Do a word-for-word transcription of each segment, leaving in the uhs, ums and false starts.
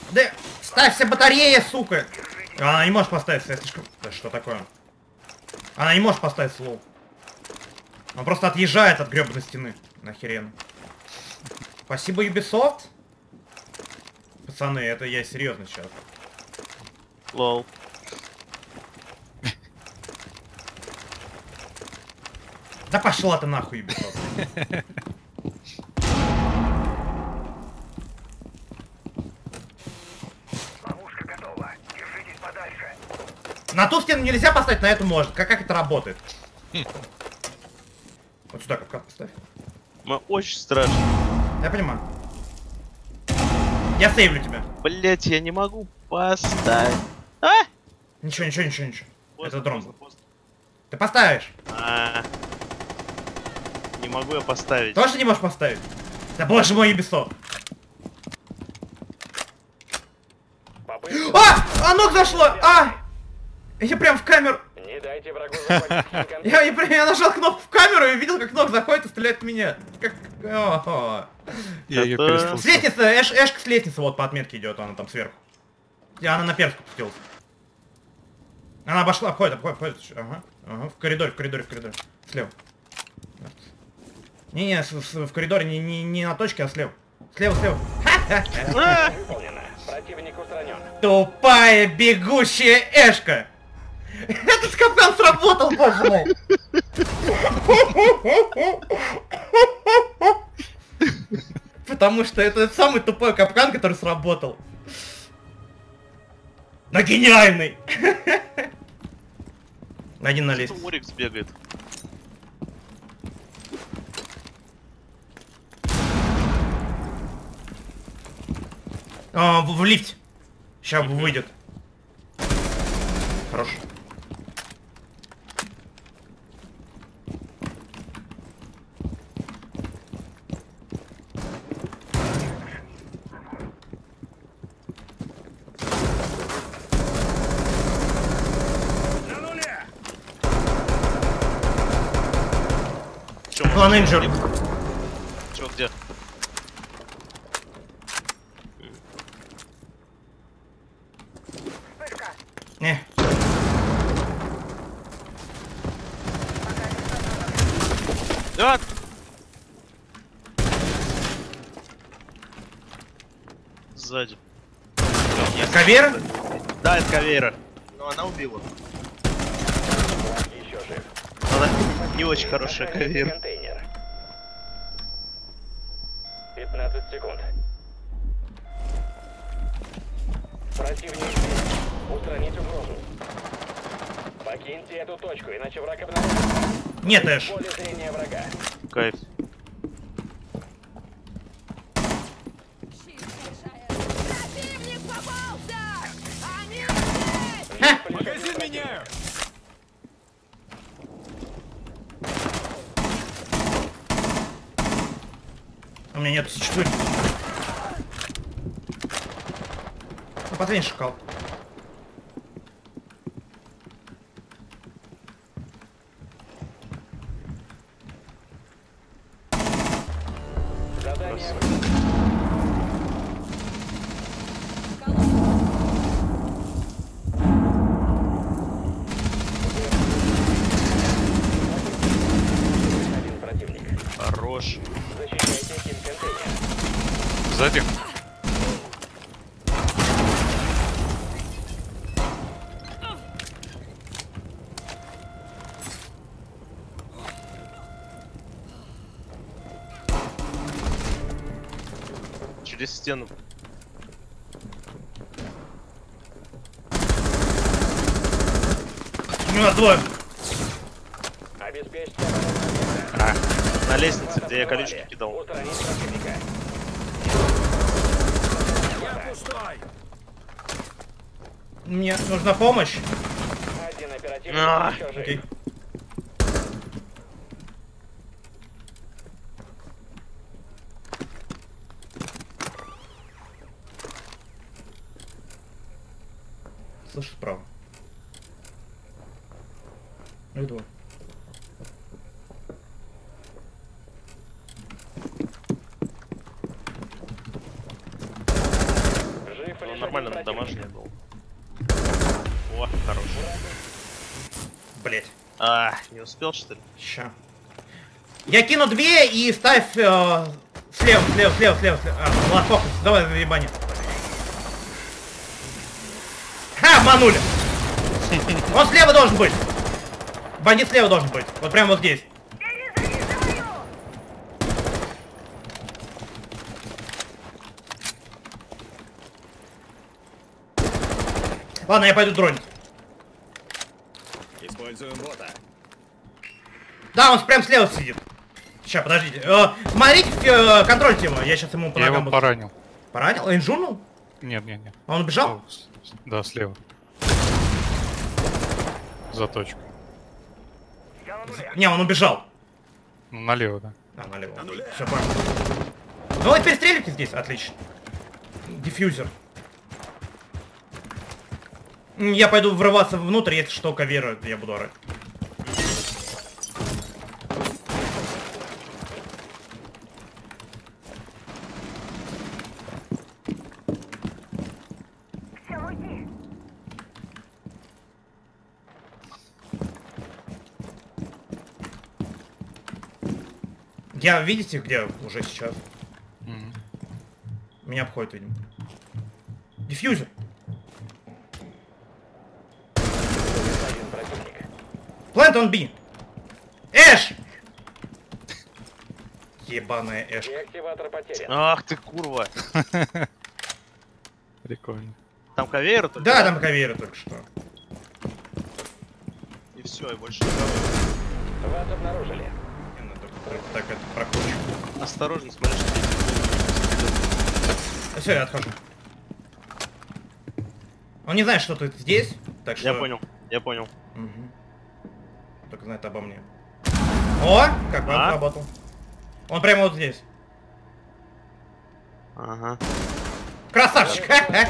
Да ставь все батареи, сука! Она не может поставить, я слишком... Да что такое? Она не может поставить слоу. Он просто отъезжает от гребаной стены. Нахерен. Спасибо, Ubisoft. Пацаны, это я серьезно сейчас. Лол. Да пошла ты нахуй, Ubisoft. Ловушка готова. Держитесь подальше. На ту стену нельзя поставить, на эту может. Как, как это работает? Вот сюда как поставь. Мы очень страшно. Я понимаю. Я сейвлю тебя. Блять, я не могу поставить. А? Ничего, ничего, ничего, ничего. Поздно, Это дрон. поздно, поздно. Ты поставишь. А, не могу я поставить. Тоже не можешь поставить? Да боже мой, Ubisoft. А! А, ног зашло! А! Я прям в камеру... Не дайте врагу захватить контейнер. Я, я, я нажал кнопку в камеру и видел, как ног заходит и стреляет в меня. Как... О-о-о. Я ее Это- перестал. С лестницы, Эш, Эшка с лестницы вот по отметке идет, она там сверху. И она на перску пустилась. Она обошла, обходит, обходит, обходит. Ага, ага, в коридоре, в коридоре, в коридоре. Слева. Не-не, с- с- в коридоре не, не, не на точке, а слева. Слева, слева. А! Выполнено. Противник устранен. Тупая бегущая Эшка. Этот капкан сработал, боже мой. Потому что это самый тупой капкан, который сработал. Но гениальный. Один на лестнице. Урикс бегает. А, в, в лифте. Сейчас выйдет. Хорош. На нуле. Чё, мы- План инжир. Чё, где? Не. А! Сзади. Кавера? Да, это Кавейра. Но она убила. Еще жив. Она не очень хорошая Охраняйте Кавейра. контейнер. пятнадцать секунд. Противник здесь. Устранить угрозу. Покиньте эту точку, иначе враг обнаружит. Нет, Эш. Поле зрения врага. Кайф. Противник попался! Они здесь! Магазин меняю! У меня нету сочетания. Ну, последний шакал. Задание. Один противник. Хорош. Защищайте хим-контейнер. Сзади. Через стену. У нас двое. Обеспечьте. А, на лестнице, где я колючки кидал. Устранить противника. Мне нужна помощь. Один оперативник А, еще жив. Окей. Слышу справа. Иду. Жив или нормально на домашний был. О, хорош. Блять. А, не успел, что ли? Ща. Я кину две и ставь э, слева, слева, слева, слева, слева. А, ладно, фокус, давай заебани. Ха, обманули. Он слева должен быть. Бандит слева должен быть. Вот прямо вот здесь. Ладно, я пойду дронить. Используем бота. Да, он прям слева сидит. Сейчас, подождите. Э, смотрите, э, контрольте его. Я сейчас ему по Я ногам его буду. поранил. Поранил? Инжурнул? Нет, нет, нет. А он убежал? О, с- Да, слева. Заточка. Не, он убежал. Ну, налево, да. А, налево. Все, понял. Ну вот перестреливайте здесь, отлично. Диффьюзер. М, Я пойду врываться внутрь, если что, каверу, я буду орать. Я, видите, где уже сейчас? Мгм. Меня обходит, видимо. Диффьюзер. Один противник. Плант он Би. Эш! Ебаная Эш. Деактиватор потерян. Ах ты курва. Прикольно. Там каверы только? Да, там каверы только что. И все, и больше никого. Вас обнаружили. Не надо так, так это прокручивать. Осторожно, смотри, что Все, я отхожу. Он не знает, что ты здесь, так что... Я понял, я понял. Мгм. Только знает обо мне. О, как он А? сработал. Он прямо вот здесь. Ага. Красавчик!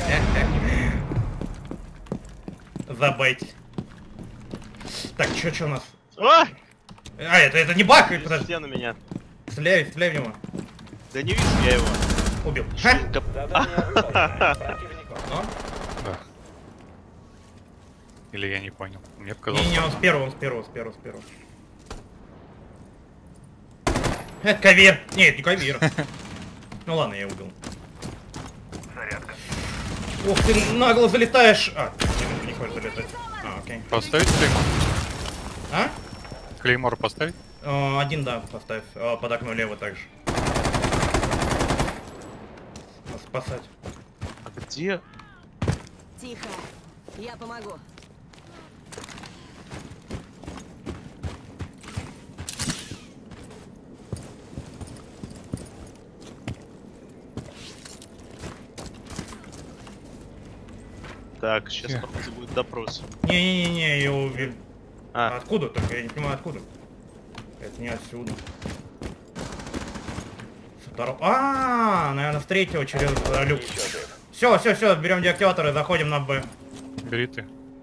Забыть. Так, чё, чё у нас? А! А, это, это не баг, подожди. Стену меня. Стреляй, стреляй в него. Да не вижу я его. Убил. Ха! Ка- Задание выполнено. Противник Ну? Да. Или я не понял. Мне показалось. Не-не, он с первого, он с первого, с первого, с первого. Это кавер. Нет, не кавер. Ну ладно, я убил. Ух ты, нагло залетаешь. А, ты не хочешь залетать. А, окей. Поставить клеймор? А? Клеймор поставить? Э, Один, да, поставь. Э, Под окно лево также. Надо спасать. А где? Тихо. Я помогу. Так, сейчас Где? походу будет допрос. Не-не-не, я убил. А, Откуда только? Я не понимаю, откуда. Это не отсюда. Со второго... А, наверное, с третьего через э, люк. еще жив. Все, все, все, берем деактиватор и заходим на Б. Бери ты.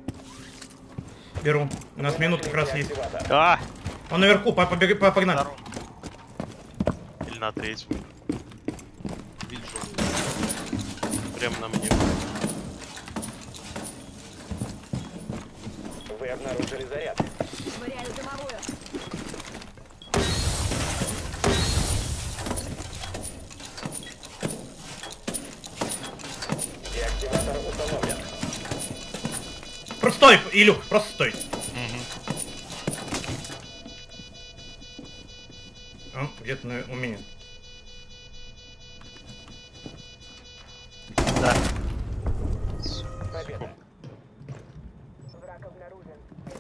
Беру. У нас минут как раз есть. Деактиватор. а! Он наверху, по- побег- по- погнали. Втором. Или на третьем. Вижу. Прямо на мне. Вы обнаружили заряд. Швыряю дымовую. Деактиватор установлен. Просто стой, Илюх, просто стой. Мгм. Он где-то на- у меня. Да. Победа. Враг обнаружен.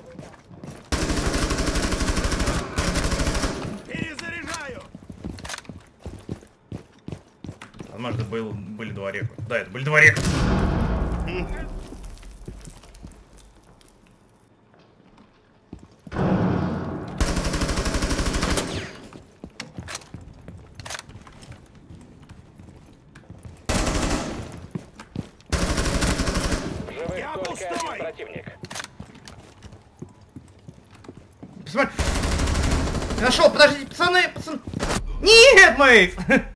Возможно, был, были два река. Да, это были два река. Живых только один противник. Посмотри. Нашел, подождите, пацаны, пацаны. Нет, Мэйв!